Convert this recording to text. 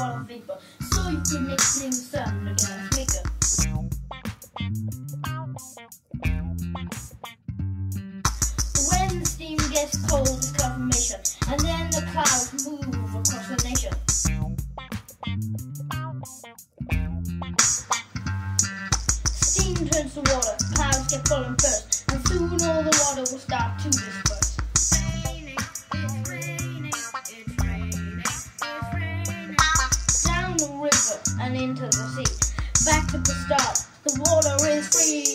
water vapor, so you can make things sun the gas maker. When the steam gets cold, it's cloud formation, and then the clouds move across the nation. Steam turns to water, clouds get falling first, and soon all the water will start to disperse. Down the river and into the sea, back to the start, the water is free.